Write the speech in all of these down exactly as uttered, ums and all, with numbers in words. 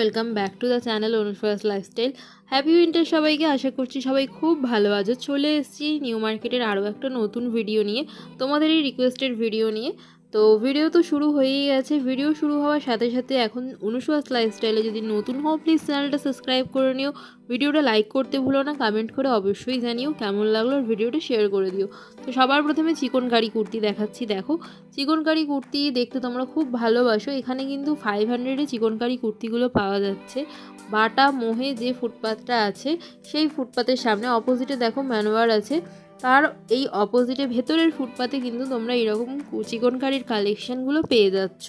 Welcome back to the channel Anushka's lifestyle. Happy winter সবাইকে। আশা করছি সবাই খুব ভালো আছো। চলে এসেছি নিউ মার্কেটের আরও একটা নতুন ভিডিও নিয়ে, তোমাদেরই রিকোয়েস্টেড ভিডিও নিয়ে। তো ভিডিও তো শুরু হয়েই গেছে। ভিডিও শুরু হওয়ার সাথে সাথে এখন অনুষ্কাস লাইফস্টাইলে যদি নতুন হও প্লিজ চ্যানেলটা সাবস্ক্রাইব করে নিও, ভিডিওটা লাইক করতে ভুলো না, কমেন্ট করে অবশ্যই জানিও কেমন লাগলো, আর ভিডিওটা শেয়ার করে দিও। তো সবার প্রথমে চিকনকারি কুর্তি দেখাচ্ছি। দেখো, চিকনকারি কুর্তি দেখতে তোমরা খুব ভালোবাসো। এখানে কিন্তু ফাইভ হান্ড্রেডে চিকনকারি কুর্তিগুলো পাওয়া যাচ্ছে। বাটা মোহে যে ফুটপাথটা আছে সেই ফুটপাথের সামনে অপোজিটে দেখো ম্যানওয়ার আছে, তার এই অপোজিটে ভেতরের ফুটপাথে কিন্তু তোমরা এরকম চিকনকারির কালেকশনগুলো পেয়ে যাচ্ছ।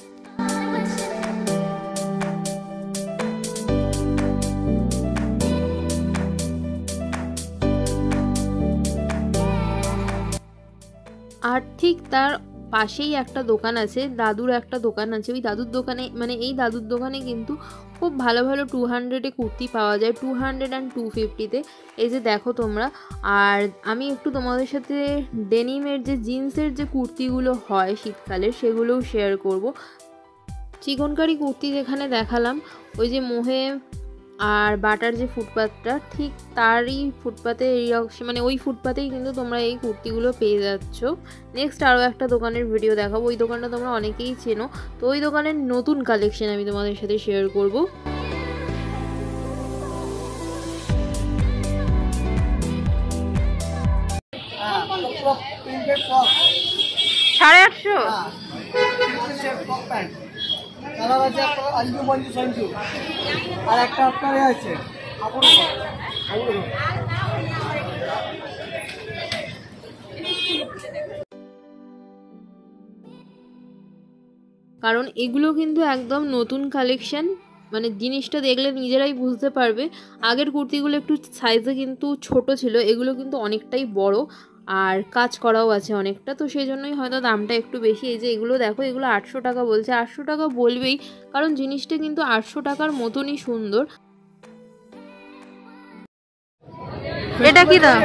আর ঠিক তার পাশেই একটা দোকান আছে, দাদুর একটা দোকান আছে। ওই দাদুর দোকানে মানে এই দাদুর দোকানে কিন্তু খুব ভালো ভালো টু হান্ড্রেডে কুর্তি পাওয়া যায়, টু হান্ড্রেড অ্যান্ড টু ফিফটিতে। এই যে দেখো তোমরা। আর আমি একটু তোমাদের সাথে ডেনিমের যে জিন্সের যে কুর্তিগুলো হয় শীতকালের সেগুলোও শেয়ার করব। চিকনকারি কুর্তি যেখানে দেখালাম ওই যে মোহে আর বাটার যে ফুটপাথটা ঠিক তারই ফুটপাথে এই মানে ওই ফুটপাথেই কিন্তু তোমরা এই কুর্তিগুলো পেয়ে যাচ্ছ। নেক্সট আরও একটা দোকানের ভিডিও দেখাবো। ওই দোকানটা তোমরা অনেকেই চেনো। তো ওই দোকানের নতুন কালেকশন আমি তোমাদের সাথে শেয়ার করব। সাড়ে আটশো আর একটা আপনার আছে কারণ এগুলো কিন্তু একদম নতুন কালেকশন, মানে জিনিসটা দেখলে নিজেরাই বুঝতে পারবে। আগের কুর্তিগুলো একটু সাইজে কিন্তু ছোট ছিল, এগুলো কিন্তু অনেকটাই বড় আর কাজ করাও আছে অনেকটা, তো সেই জন্যই হয়তো দামটা একটু বেশি। এই যে এগুলো দেখো, এগুলো আটশো টাকা বলছে। আটশো টাকা বলবেই, কারণ জিনিসটা কিন্তু আটশো টাকার মতনই সুন্দর। এটা কি দাম?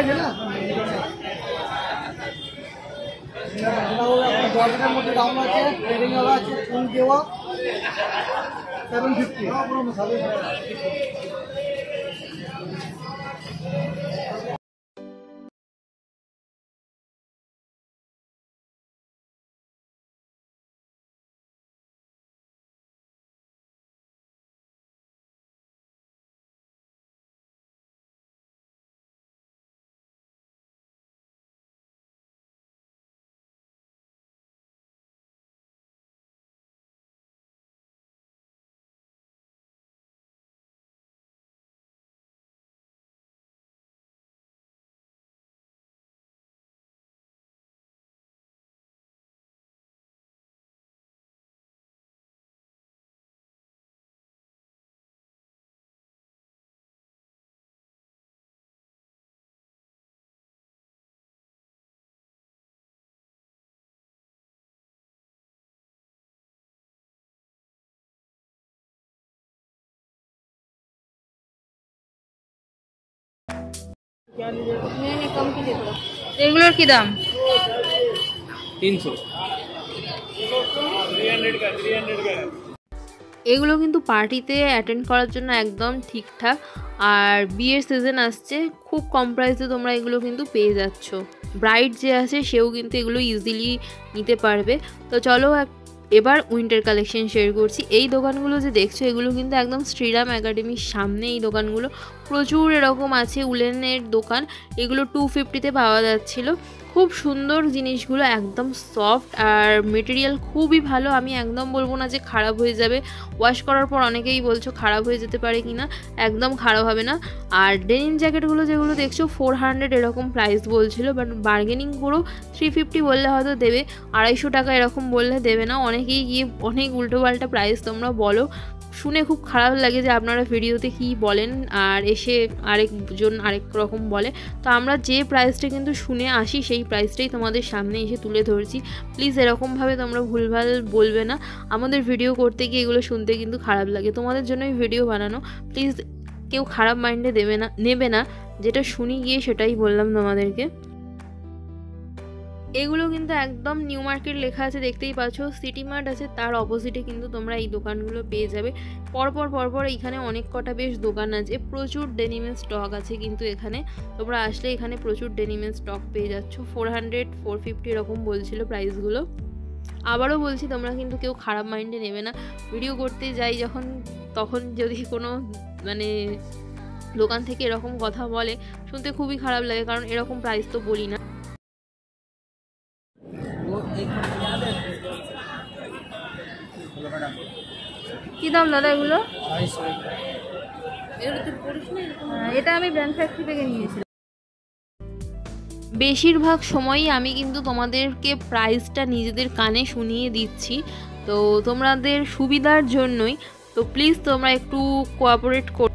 এগুলোর কি দাম? তিনশো। এগুলো কিন্তু পার্টিতে অ্যাটেন্ড করার জন্য একদম ঠিকঠাক। আর বিয়ের সিজন আসছে, খুব কম প্রাইসে তোমরা এগুলো কিন্তু পেয়ে যাচ্ছ। ব্রাইড যে আছে সেও কিন্তু এগুলো ইজিলি নিতে পারবে। তো চলো এবার উইন্টার কালেকশন শেয়ার করছি। এই দোকানগুলো যে দেখছো এগুলো কিন্তু একদম শ্রীরাম একাডেমির সামনে এই দোকানগুলো। প্রচুর এরকম আছে উলেনের দোকান, এগুলো টু ফিফটিতে পাওয়া যাচ্ছিলো। খুব সুন্দর জিনিসগুলো, একদম সফট আর মেটেরিয়াল খুবই ভালো। আমি একদম বলবো না যে খারাপ হয়ে যাবে। ওয়াশ করার পর অনেকেই বলছো খারাপ হয়ে যেতে পারে কি না, একদম খারাপ হবে না। আর ডেনিম জ্যাকেটগুলো যেগুলো দেখছো ফোর হান্ড্রেড এরকম প্রাইস বলছিল, বাট বার্গেনিং করো, থ্রি ফিফটি বললে হয়তো দেবে, আড়াইশো টাকা এরকম বললে দেবে না। অনেকেই গিয়ে অনেক উল্টোপাল্টা প্রাইস তোমরা বলো, শুনে খুব খারাপ লাগে যে আপনারা ভিডিওতে কি বলেন আর এসে আরেকজন আরেক রকম বলে। তো আমরা যে প্রাইসটা কিন্তু শুনে আসি সেই প্রাইসটাই তোমাদের সামনে এসে তুলে ধরছি। প্লিজ এরকমভাবে তোমরা ভুলভাল বলবে না। আমাদের ভিডিও করতে গিয়ে এগুলো শুনতে কিন্তু খারাপ লাগে, তোমাদের জন্যই ভিডিও বানানো। প্লিজ কেউ খারাপ মাইন্ডে দেবে না, নেবে না। যেটা শুনি গিয়ে সেটাই বললাম তোমাদেরকে। এগুলো কিন্তু একদম নিউ মার্কেট লেখা আছে, দেখতেই পাচ্ছ। সিটি মার্ট আছে তার অপোজিটে কিন্তু তোমরা এই দোকানগুলো পেয়ে যাবে। পরপর পরপর এইখানে অনেক কটা বেশ দোকান আছে, প্রচুর ডেনিমের স্টক আছে কিন্তু এখানে। তোমরা আসলে এখানে প্রচুর ডেনিমের স্টক পেয়ে যাচ্ছ। ফোর হান্ড্রেড ফোর ফিফটি এরকম বলছিল প্রাইসগুলো। আবারও বলছি, তোমরা কিন্তু কেউ খারাপ মাইন্ডে নেবে না। ভিডিও করতে যাই যখন, তখন যদি কোনো মানে দোকান থেকে এরকম কথা বলে, শুনতে খুবই খারাপ লাগে, কারণ এরকম প্রাইস তো বলি না। কি দাম দাদা এগুলো? এটা আমি ব্র্যান্ড ফ্যাক্টরি থেকে নিয়েছিলাম। বেশিরভাগ সময়ই আমি কিন্তু তোমাদেরকে প্রাইসটা নিজেদের কানে শুনিয়ে দিচ্ছি, তো তোমাদের সুবিধার জন্যই। তো প্লিজ তোমরা একটু কোঅপারেট কর।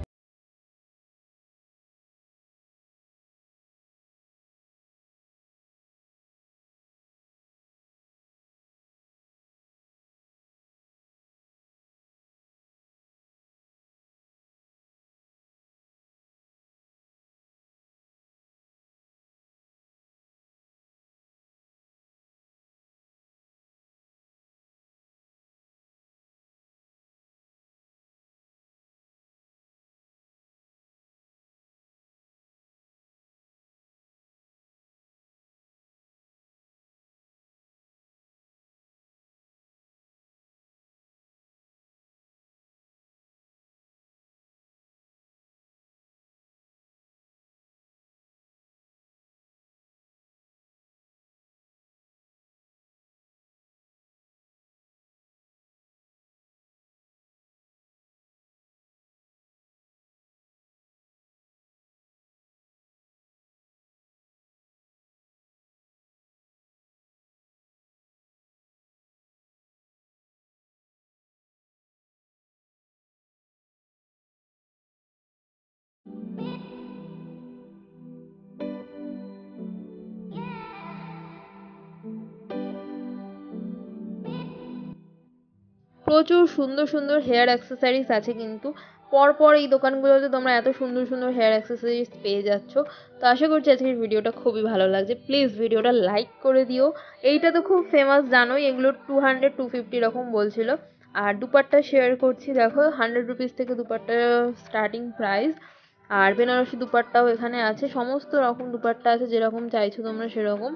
প্রচুর সুন্দর সুন্দর হেয়ার অ্যাক্সেসরিজ আছে কিন্তু পরপর এই দোকানগুলোতে তোমরা এত সুন্দর সুন্দর হেয়ার অ্যাক্সেসরিজ পেয়ে যাচ্ছ। তো আশা করছি আজকের ভিডিওটা খুবই ভালো লাগছে। প্লিজ ভিডিওটা লাইক করে দিও। এইটা তো খুব ফেমাস, জানোই, এগুলো টু হান্ড্রেড টু ফিফটি এরকম বলছিল। আর দুপাট্টা শেয়ার করছি, দেখো হান্ড্রেড রুপিস থেকে দুপাট্টা স্টার্টিং প্রাইস। আর বেনারসি দুপাট্টাও এখানে আছে, সমস্ত রকম দুপাট্টা আছে, যেরকম চাইছো তোমরা সেরকম।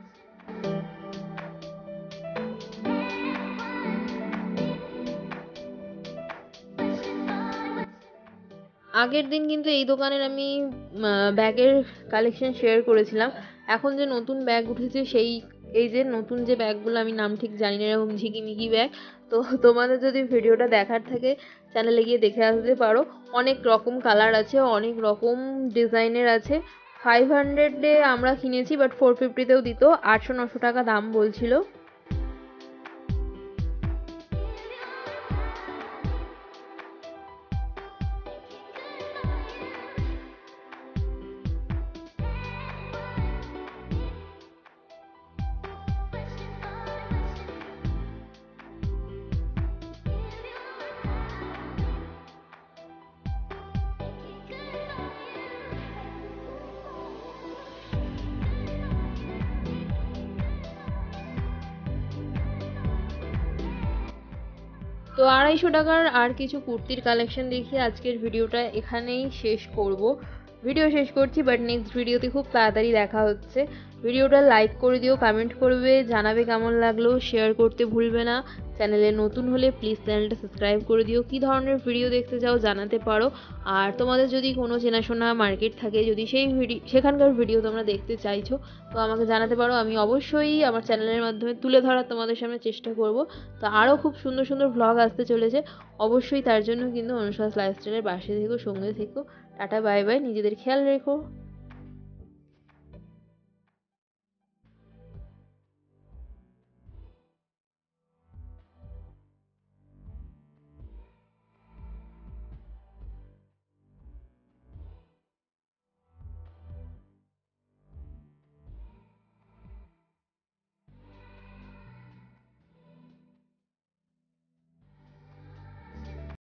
আগের দিন কিন্তু এই দোকানের আমি ব্যাগের কালেকশন শেয়ার করেছিলাম। এখন যে নতুন ব্যাগ উঠেছে, সেই এই যে নতুন যে ব্যাগগুলো, আমি নাম ঠিক জানি না, এরকম ঝিকিমিকি ব্যাগ। তো তোমাদের যদি ভিডিওটা দেখার থাকে চ্যানেলে গিয়ে দেখে আসতে পারো। অনেক রকম কালার আছে, অনেক রকম ডিজাইনের আছে। ফাইভ হান্ড্রেডে আমরা কিনেছি, বাট ফোর ফিফটিতেও দিত। আটশো নশো টাকা দাম বলছিল। তো আড়াইশো টাকার আর কিছু কুর্তির কালেকশন দেখিয়ে আজকের ভিডিওটা এখানেই শেষ করব। ভিডিও শেষ করছি, বাট নেক্সট ভিডিওতে খুব তাড়াতাড়ি দেখা হচ্ছে। ভিডিওটা লাইক করে দিও, কমেন্ট করবে, জানাবে কেমন লাগলো, শেয়ার করতে ভুলবে না। চ্যানেলে নতুন হলে প্লিজ চ্যানেলটা সাবস্ক্রাইব করে দিও। কী ধরনের ভিডিও দেখতে চাও জানাতে পারো। আর তোমাদের যদি কোনো চেনাশোনা মার্কেট থাকে, যদি সেই ভিডিও সেখানকার ভিডিও তোমরা দেখতে চাইছো, তো আমাকে জানাতে পারো। আমি অবশ্যই আমার চ্যানেলের মাধ্যমে তুলে ধরার তোমাদের সামনে চেষ্টা করব। তো আরও খুব সুন্দর সুন্দর ভ্লগ আসতে চলেছে, অবশ্যই তার জন্য কিন্তু অনুশ্বাস লাইফস্টাইলের পাশে থেকো, সঙ্গে থেকো। টাটা বাই বাই, নিজেদের খেয়াল রেখো।